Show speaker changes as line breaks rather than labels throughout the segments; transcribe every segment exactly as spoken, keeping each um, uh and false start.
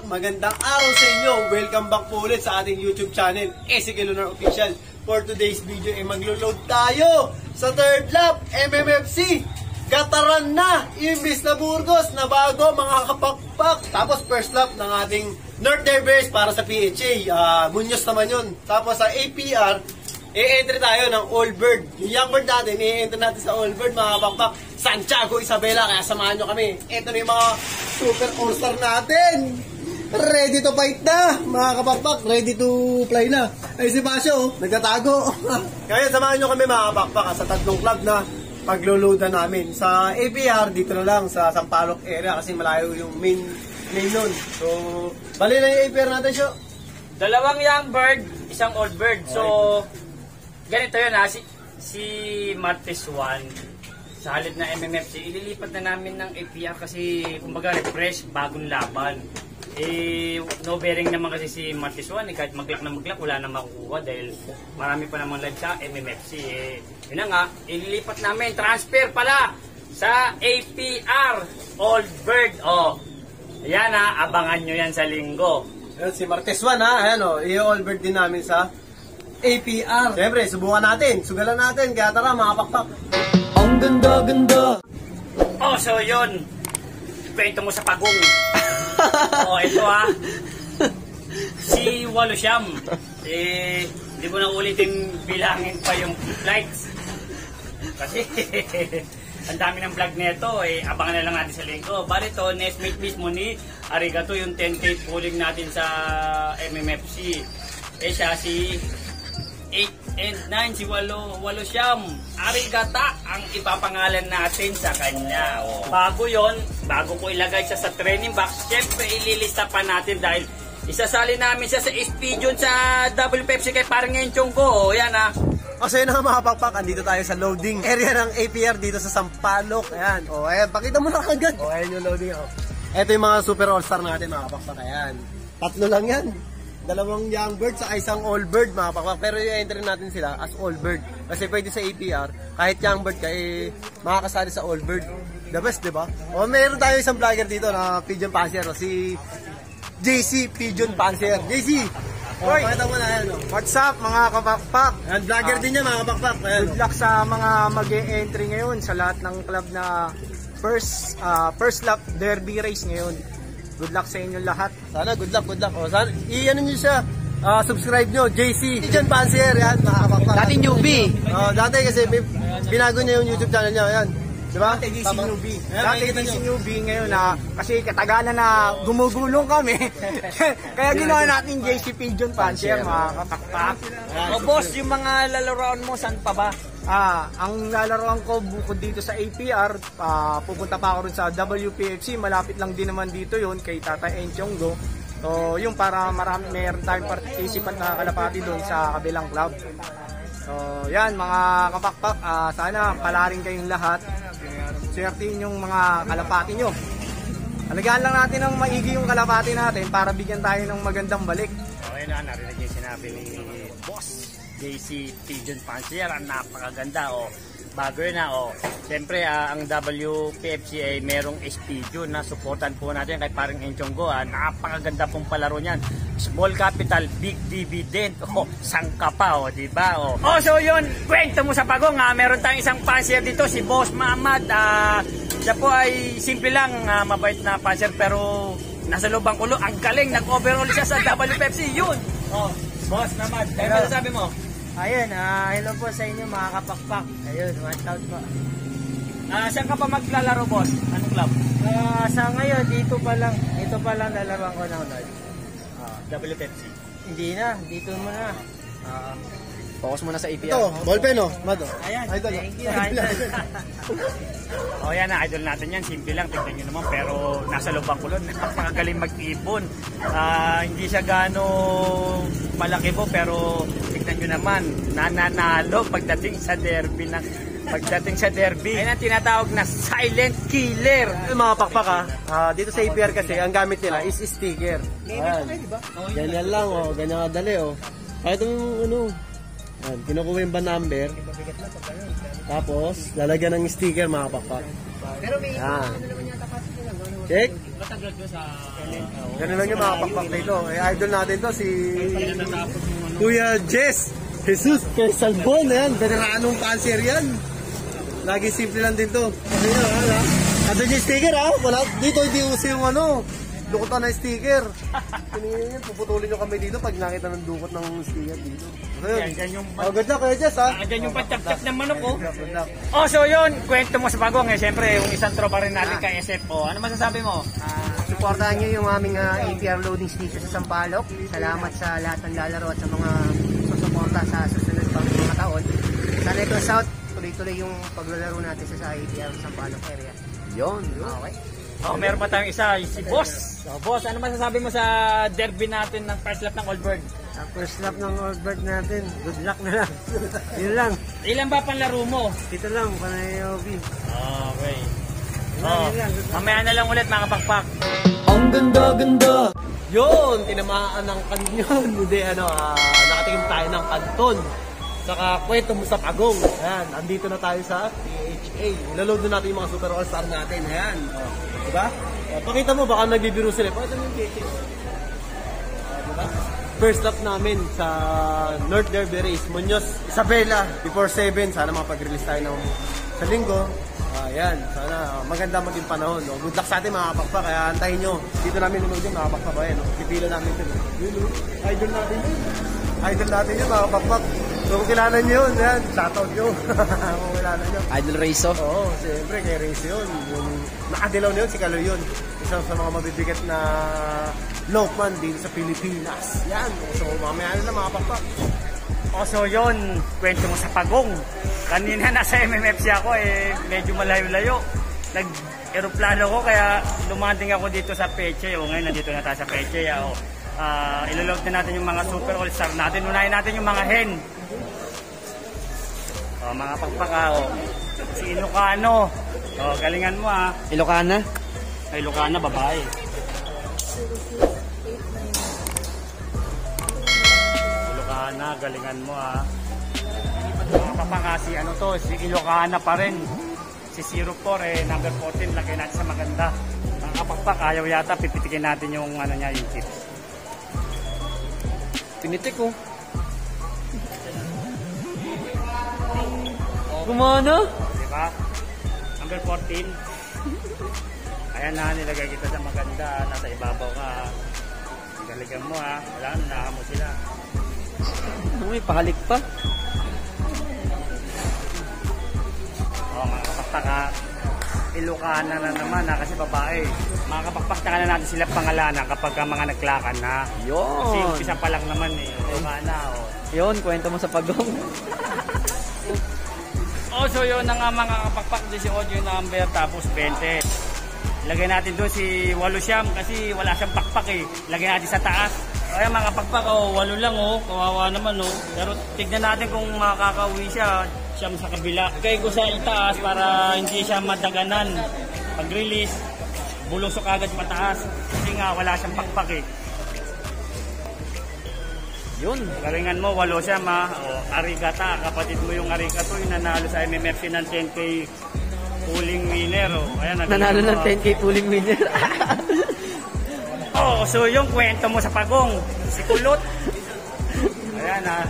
magandang araw sa inyo. Welcome back po ulit sa ating YouTube channel, Ezekiel Lunar Official. For today's video ay maglo-load tayo sa third lap M M F C. Gataran na, imbis na Burgos na bago mga kapakpak. Tapos first lap ng ating North Bears para sa P H A. Uh, Muñoz naman yun. Tapos sa A P R, i-entry tayo ng All Bird. Yung young bird natin, i-entry natin sa All Bird mga kapakpak. Santiago Isabela, kaya samahan nyo kami. Ito na yung mga super all-star natin. Ready to fight na, mga kapakpak. Ready to fly na. Ay si Basyo, nagtatago. Kaya samahan nyo kami mga kapakpak sa tatlong club na pagluludan namin. Sa A P R, dito na lang sa Sampaloc area kasi malayo yung main main nun. So, bali na yung A P R natin, Syo.
Dalawang young bird, isang old bird. So, ganito yun ha, si, si Martes one, sa halip na M M F C, ililipat na namin ng A P R kasi kumbaga refresh, bagong laban. Eh, no bearing naman kasi si Martes one, eh, kahit maglak na maglak, wala na makukuha dahil marami pa namang live sa M M F C. Eh, yun na nga, ililipat namin, transfer pala sa A P R, Old Bird. Oh, ayan ha, abangan nyo yan sa linggo.
Ayan, si Martes one ha, ayan o, i-All Bird din namin sa A P R. Siyempre, subukan natin, sugalan natin, kaya tara mga pakpak. Ang ganda-ganda.
Oh, so yun, kwento mo sa pagong. Oh, ito ha. Si Walosyam. Eh, hindi ko na ulitin bilangin pa yung likes. Kasi, ang dami ng vlog nito. Eh, abangan na lang natin sa linggo. Bali to, nestmate mismo ni Arigato yung ten K pulling natin sa M M F C. Eh, siya si eight and nine, si Walo, Walosyam. Arigata ang ipapangalan natin sa kanya. Oh. Bago yon, bago ko ilagay siya sa training box, syempre ililista pa natin dahil isasali namin siya sa Espidion sa W P F C kay parang Enchong ko. Oh, yan ha.
Kasi yun na mga pakpak, andito tayo sa loading area ng A P R dito sa Sampaloc. Ayan, o oh, ayan, pakita mo na kagad. O oh, ayan yung loading. Oh. Ito yung mga super all-star natin mga pakpak. Ayan, tatlo lang yan. Dalawang young bird sa isang all bird mga pakpak. Pero i-enter natin sila as all bird. Kasi pwede sa A P R, kahit young bird kay makakasali sa all bird. The best, di ba? O meron tayo isang vlogger dito na Pigeon Panzer. O, si J C Pigeon Panzer. J C! O, pakita mo na yan. O.
What's up mga kapakpak?
Ayan, vlogger uh, din yan mga kapakpak. Ayan,
good luck sa mga mag-e-entry ngayon sa lahat ng club na first uh, first lap derby race ngayon. Good luck sa inyo lahat.
Sana good luck, good luck. O, sana, i-ano nyo siya, uh, subscribe nyo, J C Pigeon Panzer, yan, mga kapakpak.
Dati newbie.
Uh, dati kasi binago niya yung YouTube channel niya, yan. Diba?
Dati J C newbie.
Ayan,
Dati J C newbie ngayon na, kasi katagalan na gumugulong kami. Kaya ginawa natin J C Pigeon Panzer, mga kapakpak.
O boss, yung mga lalaroan mo, saan pa ba?
Ah, ang lalaroan ko bukod dito sa A P R, uh, pupunta pa ako rin sa W P F C, malapit lang din naman dito yun kay Tatay Enchong Go. So, yung para marami, mayroon tayong participant na kalapati doon sa kabilang club. So, yan mga kapakpak, uh, sana palarin kayong lahat. Swertiin yung mga kalapati nyo. Alagaan lang natin ng maigi yung kalapati natin para bigyan tayo ng magandang balik.
Okay na, narinig yung sinabi ni Boss J C Pigeon Panzer, ang napakaganda. O, bago yun na. O, siyempre, uh, ang W P F C ay merong Espidion na supportan po natin kay parang Enchong Go. Uh, napakaganda pong palaro niyan. Small capital, big dividend. O, sangka pa, o, diba? O, o so yun, kwento mo sa pagong. Uh, meron tayong isang Panzer dito, si Boss Mamad. Uh, siya po ay simple lang, uh, mabait na Panzer, pero nasa loob ang kulo. Ang galing, nag-overall siya sa W P F C. Yun! O, Boss Mamad, kaya ano sabi mo?
Ayun, uh, hello po sa inyo mga kapakpak. Ayun, watch out po.
Uh, saan ka pa maglalaro, boss? Anong club?
Uh, sa ngayon, dito pa lang. Dito pa lang lalaroan ko na ulit.
Uh, W P F C.
Hindi na, dito mo na.
Uh, focus muna sa A P R.
Ito, ballpen o, Mado.
Ayan,
idol,
thank you. Idol.
O yan na, idol natin yan. Simple lang, tignan nyo naman. Pero nasa loob ang kulon. Napakagaling mag-ibon. Uh, hindi siya gaano malaki po, pero tignan nyo naman, nananalo pagdating sa derby ng pagdating sa derby. Ayun ang tinatawag na silent killer.
Mga pakpak ha, uh, dito sa A P R kasi ang gamit nila is sticker. Ayan. Ganyan lang o, oh, ganyan kadali o. Oh. Kahit yung ano, ayan, kinukuha yung ba number. Tapos, lalagyan ng sticker mga pakpak.
Pero may
ah.
ano naman yata kasi
Check.
Matagal ko sa...
Ganun lang yung mga pakpak dito. Eh, idol natin to, si
Natapos yung ano.
Kuya Jess Jesus Persalbon. Ayan, veteranong cancer yan. Lagi simple lang din to. Ayan, ayan, ha. Ando yung sticker, ha. Wala, dito hindi uso yung ano. Dukutan na sticker. Pinigyan yun, puputulin nyo kami dito pag nakita ng dukot ng sticker dito.
Yan, yan yung...
Oh, good luck, Kuya Jess, ha.
Ah, dyan yung patap-tap ng manok, oh.
Good luck, good luck.
Oh, so yun, kwento mo sa bagong eh. Siyempre, yung isang tropa rin natin kay S F O. Ano masasabi mo?
Ah, supportahan nyo yung aming ah, A P R loading station sa Sampaloc. Salamat sa lahat ng lalaro at sa mga susuporta sa susunod pang mga taon. Sa Negro South, tuloy-tuloy yung paglalaro natin sa A P R Sampaloc area.
Yun,
Okay.
Oh, meron pa tayong isa, si Boss. So, Boss, ano masasabi mo sa derby natin ng first lap ng Old Bird?
Sa first lap ng Old Bird natin, good luck na lang. Yun lang.
Ilan ba panlaro mo?
Dito lang, Panay O B.
Okay. Oh, mamaya na lang ulit mga kapakpak.
ang ganda-ganda. Yun, tinamaan ng kanyon. Hindi, ano, ah, nakatingin tayo ng kanton. Saka kwento mo sa pagong. Ayan, andito na tayo sa P H A. Ilaload na natin yung mga Super All-Star natin. Ayan, oh, diba? Oh, pakita mo, baka nagbibiro sila. Pakita mo yung P H A. Oh, diba? First lap namin sa North Derby Race, Muñoz, Isabela, before seven. Sana makapag-release tayo ng sa linggo. Ayan, sana maganda maging panahon. No? Good luck sa atin mga kapakpak, kaya antayin nyo. Dito namin lumod yung mga kapakpak ba yan. No? Pipila namin ito. Yun, no? Idol natin yun. Idol natin yun mga kapakpak. So kung kilala nyo yun, yan, shoutout nyo. Kung kilala nyo.
Idol Raiso.
Oo, siyempre kay Race yun. Yung nakadilaw na yun, si Kaloy yun. Isang sa mga mabibigat na loafman din sa Pilipinas. Yan, so mamaya na mga kapakpak.
O so yun, kwento mo sa pagong. Kanina nasa M M F C ako eh, medyo malayo-layo. Nag-aeroplano ko kaya lumanding ako dito sa Peche. O ngayon nandito na tayo sa Peche. O, uh, iloload na natin yung mga Super All-Star natin. Unahin natin yung mga hen. O mga pagpaka o. Si Ilocano. O galingan mo ha.
Ilocana.
Ay Ilocana, babae. Ilocana, galingan mo ha. Mga papakasi, ano to, si Ilocana pa rin. Si zero four eh, number fourteen, lagay natin sa maganda. Mga kapakpak, ayaw yata, pipitikin natin yung ano niya, yung chips.
Pinitik ko. Kumana?
Diba? Number fourteen. Ayan na, nilagay kita sa maganda, nasa ibabaw ka. Galingan mo ha, wala, nanahan mo sila.
May pahalik pa.
O mga kapakpak ha, Ilocana na naman ha, kasi babae. Mga kapakpak, tsaka na natin sila pangalanan kapag ka mga naglakan ha. Kasi
Yun.
umpisa pa lang naman eh, Ilocana o.
Yun, kwento mo sa pagong.
O so yun na nga mga kapakpak, eighteen yung number, tapos twenty. Lagay natin doon si Walusiam kasi wala siyang pakpak eh. Lagay natin sa taas. Kaya mga pakpak, oh, walo lang oh, kawawa naman oh. Pero tignan natin kung makakauwi siya, siyam sa kabila. Kaya ko sa itaas para hindi siya madaganan. Pag-release, bulusok agad pataas. Kasi nga wala siyang pakpak eh.
Yun.
Galingan mo, walo siya ma. Oh, Arigata, kapatid mo yung Arigato, yung nanalo sa M M F C ng ten K pooling winner. Oh. Ayan,
Nanalo ng ten K pooling winner.
Oh, so yung kwento mo sa pagong, si Kulot. Ayan ha.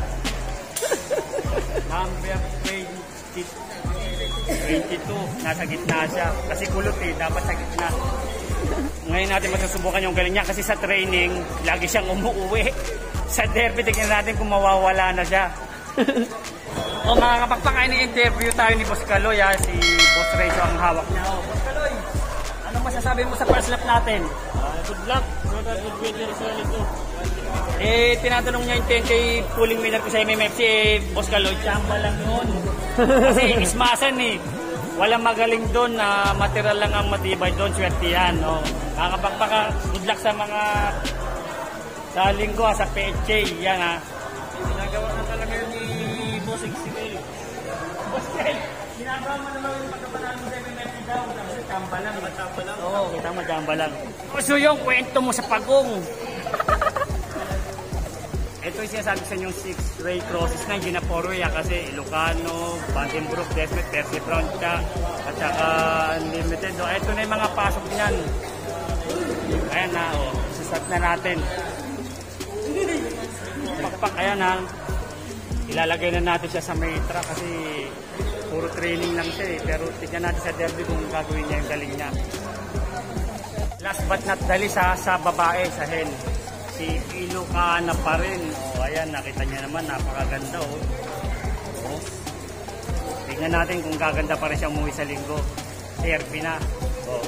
Number twenty, twenty-two, nasa gitna siya. Kasi Kulot eh, dapat sa gitna. Ngayon natin masusubukan yung galing niya kasi sa training, lagi siyang umuwi. Sa derby, tignan natin kung mawawala na siya. O mga kapagpakain, ni-interview tayo ni Boss Kaloy ha. Si Boss Raiso ang hawak niya. O, Boss Kaloy, ano masasabi mo sa first lap natin?
Uh, good luck. Good winner sa ito.
Eh, tinatanong niya yung ten K pooling winner ko sa M M F C, eh, Boss Kaloy, tsamba lang yun. Kasi ismasan eh. Walang magaling doon, na material lang ang matibay doon, swerte yan. No? Kakapagpaka, good luck sa mga sa linggo ha, sa P H A, yan ha.
Ginagawa na talaga yun ni Boss Exibel.
Boss Kel, ginagawa mo naman yung pagkapanalo sa M M F C daw, kasi tsamba lang.
Matapa lang.
Oo, kita mo, tsamba lang. So yung kwento mo sa pagong. ito yung sinasabi sa inyong six-way crosses na hindi na four-way ah, kasi Ilocano, Vandenbroek, Desmet, Percy Brown ka, at saka Unlimited. So, ito na yung mga pasok niyan. Ayan na, oh. Sisat na natin. Pakpak, ayan na. Ilalagay na natin siya sa Mitra kasi puro training lang siya eh. Pero tignan natin sa derby kung gagawin niya yung galing niya. Last but not the least ha, sa babae, sa hen. Si Ilocana pa rin. O, ayan, nakita niya naman, napakaganda oh. Oh. Tignan natin kung gaganda pa rin siya umuwi sa linggo. Derby na. Oh.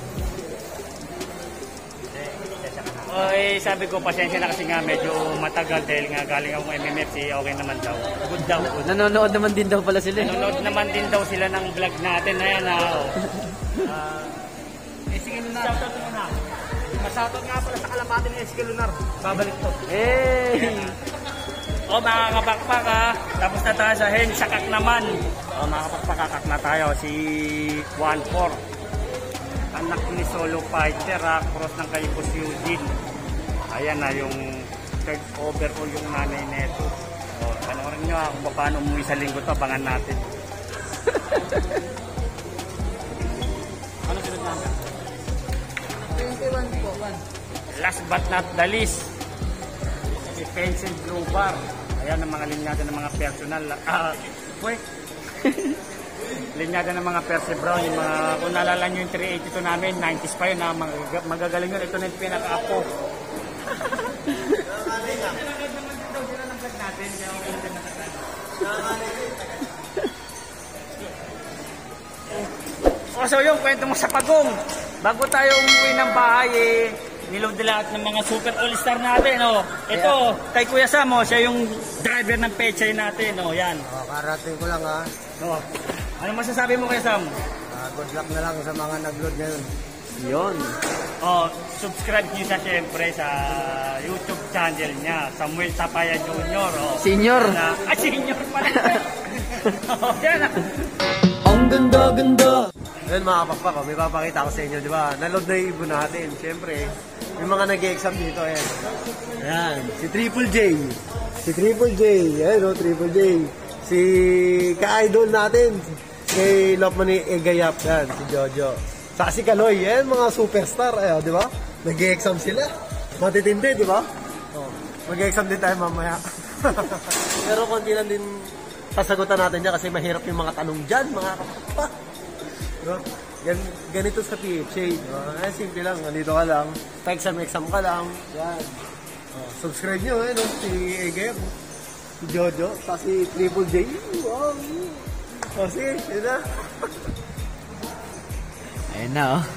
Oh, eh, sabi ko, pasensya na kasi nga medyo matagal dahil nga galing akong M M F C, okay naman daw. Good daw. Good.
Nanonood naman din daw pala sila.
Nanonood naman din daw sila ng vlog natin. Ayan na. Oh. Uh, eh, sige Lunar. Shoutout muna. Shoutout nga pala sa kalapati ni Esque Lunar. Babalik to.
Hey!
O, oh, mga kapakpak ha. Tapos na tayo sa hen. Sakak naman. O, oh, mga kapakpak, kakak na tayo. Si one four. Anak ni Solo Fighter ha, cross ng kay Boss Eugene. Ayan na yung third over ko yung nanay neto. O, panoorin nyo ha kung paano umuwi sa linggo to, abangan natin. Ano sunod namin?
twenty-one po, one.
Last but not the least, si Pencil Blue Bar. Ayan ang mga linyada ng mga personal. Ah, wait. Linyada ng mga Percy Brown, yung mga, kung naalala nyo yung three eighty-two namin, nineties pa yun na mag, magagaling yun. Ito na yung pinaka-apo. O, so yung kwento mo sa Pagong. Bago tayo umuwi ng bahay, eh, niload lahat ng mga super all-star natin. Oh. Ito, kay Kuya Sam, oh, siya yung driver ng pechay natin. Oh, yan.
Oh, karating ko lang ha.
Oh. Ano masasabi mo Kuya Sam?
Uh, good luck na lang sa mga nag-load ngayon.
Yun.
Oh, subscribe niyo siya siyempre sa YouTube channel niya, Samuel Tapaya Junior Oh.
Senior.
Na, ah, senior pala. Oh, yan ah.
Ang ganda-ganda.
Ngayon mga kapakpak, oh, may papakita ko sa inyo, di ba? Naload na yung ibon natin. Siyempre, may mga nag-exam dito. Ayan. Ayan, si Triple J. Si Triple J. Ayan o, Triple J. Si ka-idol natin. Kay Lopman ni Egayap. Yan, si Jojo. Saka si Kaloy. Ayan, mga superstar. Ayan, di ba? Nag-exam sila. Matitindi, di ba? Oh, mag-exam din tayo mamaya. Pero konti lang din sasagutan natin dyan kasi mahirap yung mga tanong dyan, mga kapakpak. No? Gan ganito sa P H A. No? Eh, simple lang. Nandito ka lang. Pa-exam-exam ka lang. Yan. Oh, subscribe nyo, eh, no? Si Egep, si Jojo, sa si Triple J. Wow. O, sige. Yun na.
Ayan na oh.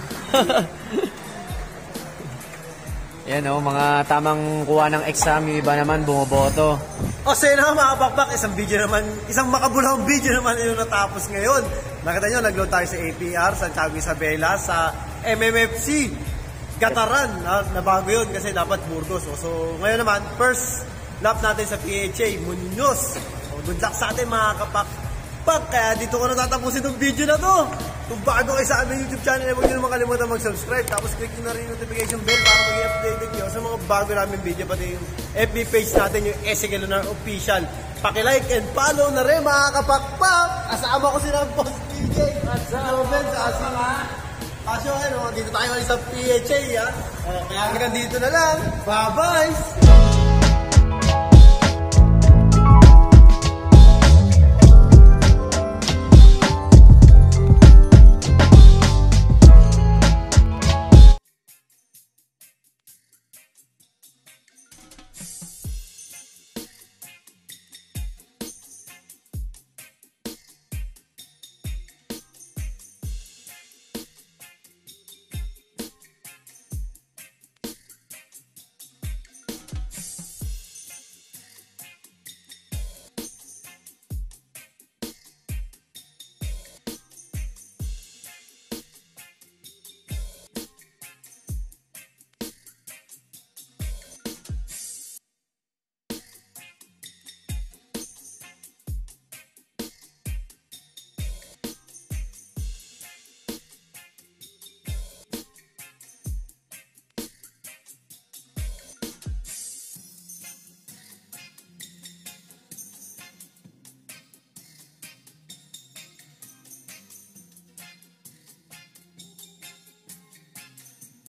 Yan oh, mga tamang kuha ng exam, yung iba naman bumoboto.
O, sige na mga kapakpak. Isang video naman, isang makabulahong video naman yung natapos ngayon. Nakita nyo, nag-load tayo sa A P R, Santiago Isabela, sa M M F C, Gataran. Na, na bago yun kasi dapat Burgos. O, so, ngayon naman, first lap natin sa P H A, Muñoz. O, good luck sa atin mga kapakpak. Kaya dito ko natatapusin itong video na to. Kung bago kayo sa aming YouTube channel, huwag nyo naman kalimutan mag-subscribe. Tapos click nyo na rin yung notification bell para maging updated nyo sa mga bago namin video. Pati yung F B page natin, yung Esque Lunar Official. Paki-like and follow na rin mga kapakpak. Asama ko sila ang Boss D J. At sa Robin, sa Asima. Asyo, ano, dito tayo sa P H A. Ha? O, kaya hanggang dito na lang. Bye-bye!